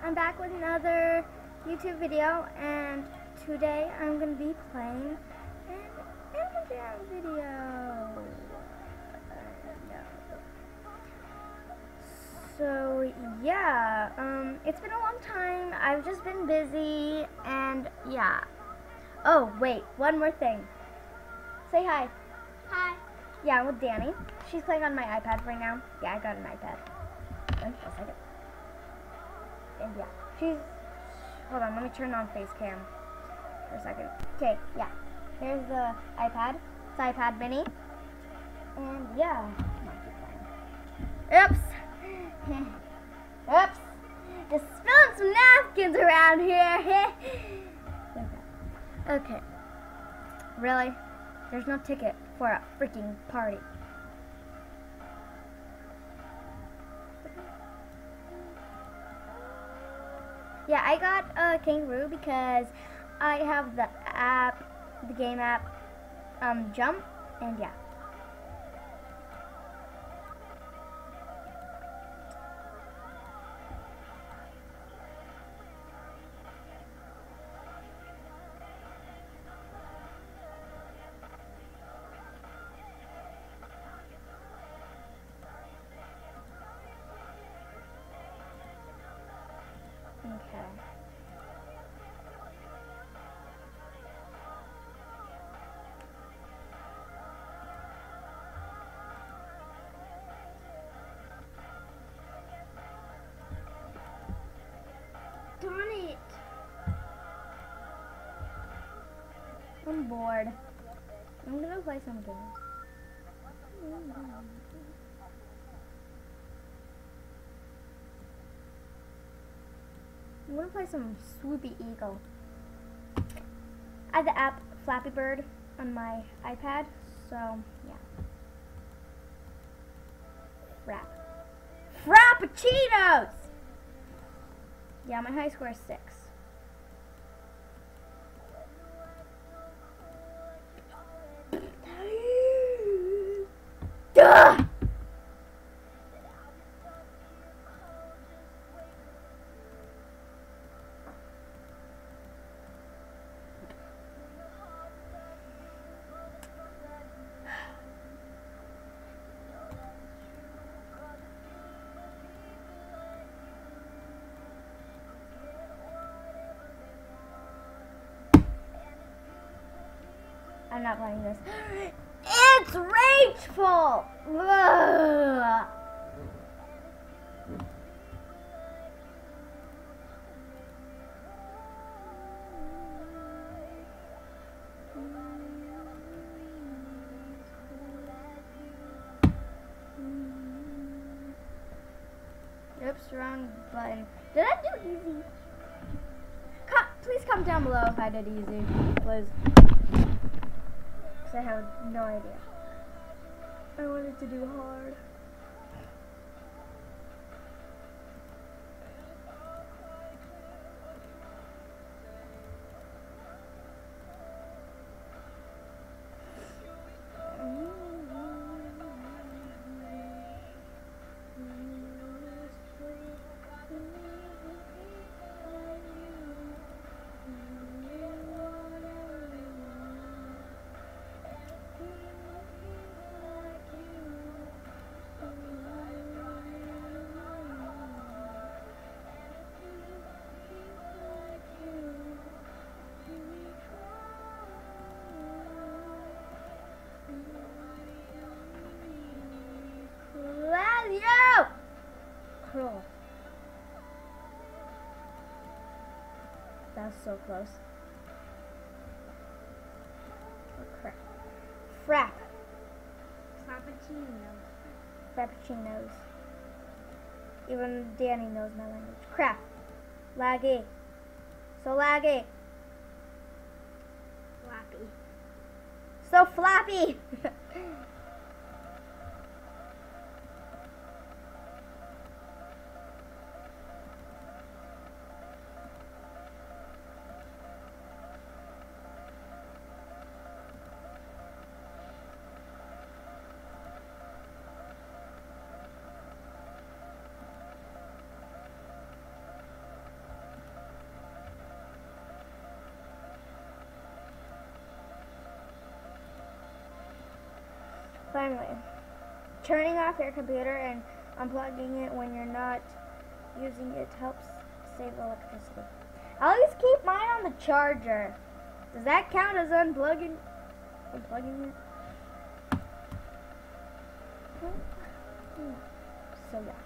I'm back with another YouTube video, and today I'm going to be playing an Animal Jam video. So yeah, it's been a long time. I've just been busy, and yeah. Oh wait, one more thing. Say hi. Hi. Yeah, I'm with Danny. She's playing on my iPad right now. Yeah, I got an iPad. Wait a second. And yeah, hold on, let me turn on face cam for a second. Okay, yeah. Here's the iPad. It's iPad mini. And yeah. Oops. Oops. Just spilling some napkins around here. Okay. Really? There's no ticket for a freaking party. Yeah, I got a kangaroo because I have the game app, Jump, and yeah. Okay. Darn it. I'm bored. I'm gonna play some games. I'm gonna play some Swoopy Eagle. I have the app Flappy Bird on my iPad, so yeah. Frappuccinos! Yeah, my high score is 6. Duh! I'm not playing this. It's rageful! Ugh. Oops, wrong button. Did I do easy? Please comment down below if I did easy, please. I have no idea. I wanted to do hard. Cruel. That was so close. Oh, crap. Frap. Frappuccinos. Even Danny knows my language. Crap. Laggy. So laggy. Flappy. So flappy. Finally, turning off your computer and unplugging it when you're not using it helps save electricity. I always keep mine on the charger. Does that count as unplugging it? So yeah.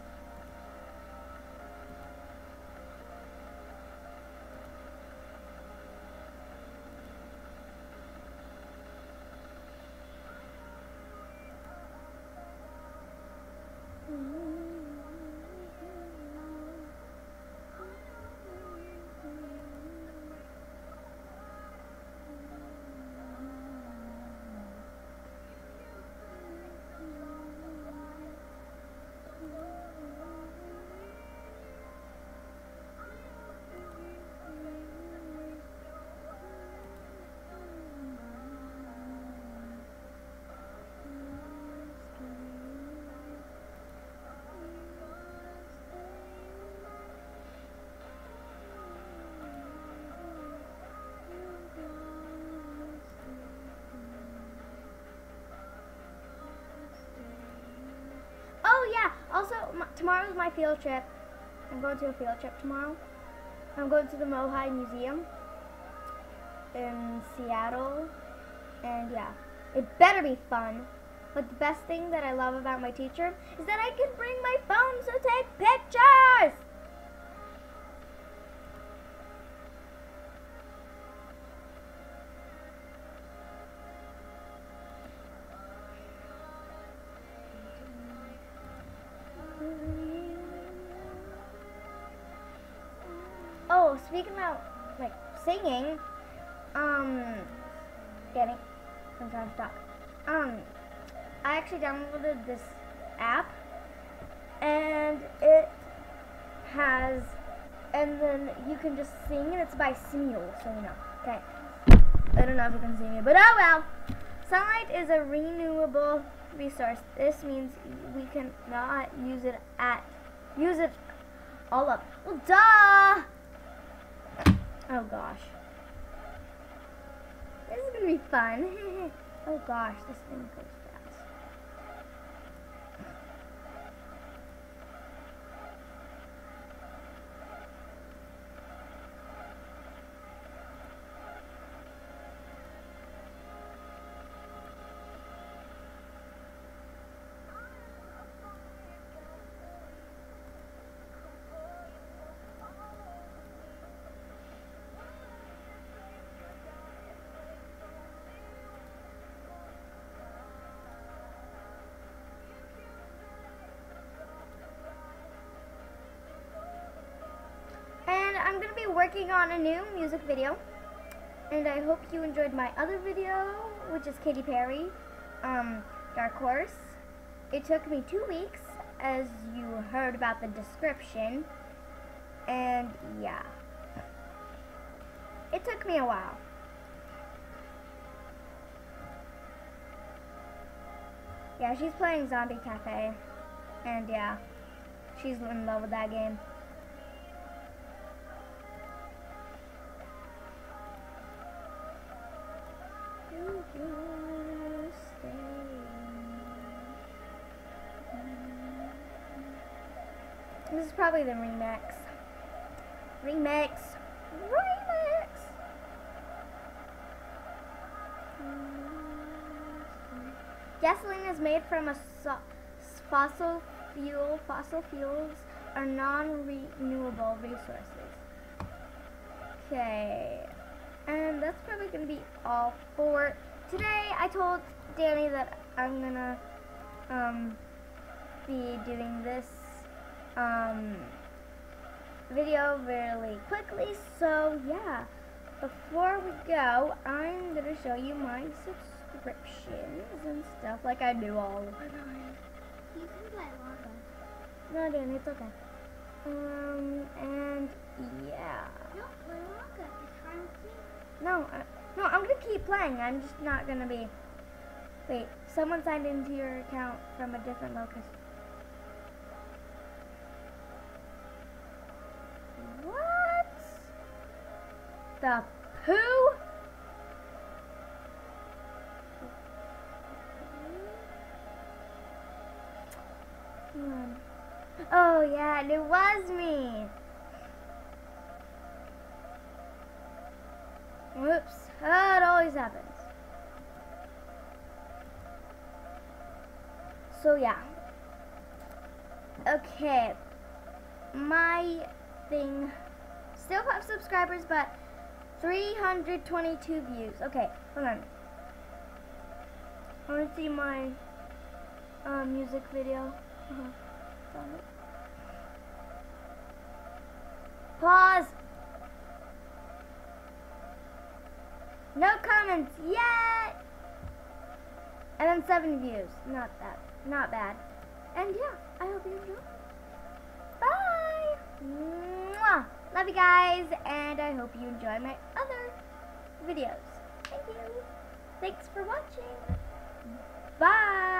Also, tomorrow's my field trip. I'm going to a field trip tomorrow. I'm going to the Mohai Museum in Seattle. And yeah, it better be fun. But the best thing that I love about my teacher is that I can bring my phone to take pictures. Oh, speaking about like singing, Danny, I'm trying to talk. I actually downloaded this app, and it has, and then you can just sing, and it's by Smule, so you know. Okay, I don't know if you can see me, but oh well. Sunlight is a renewable resource. This means we cannot use it all up. Well, duh. Oh gosh. This is gonna be fun. Oh gosh, this thing goes fast. I'm going to be working on a new music video, and I hope you enjoyed my other video, which is Katy Perry, Dark Horse. It took me 2 weeks, as you heard about the description, and yeah, it took me a while. Yeah, she's playing Zombie Cafe, and yeah, she's in love with that game. This is probably the remix. Gasoline is made from a fossil fuel. Fossil fuels are non-renewable resources. Okay. And that's probably going to be all for today. I told Danny that I'm going to be doing this video really quickly. So, yeah. Before we go, I'm going to show you my subscriptions and stuff like I do all the time. You can play longer. No, Danny, it's okay. And, yeah. Don't play longer. It's trying to see. No, I'm gonna keep playing. I'm just not gonna be. Wait, someone signed into your account from a different location. What? The poo? Oh yeah, and it was me. Whoops. Oh, it always happens. So yeah. Okay. My thing still have subscribers, but 322 views. Okay, hold on. I want to see my music video. Pause. No comments yet. And then 7 views. Not bad. And yeah, I hope you enjoy. Bye. Mwah. Love you guys, and I hope you enjoy my other videos. Thank you. Thanks for watching. Bye.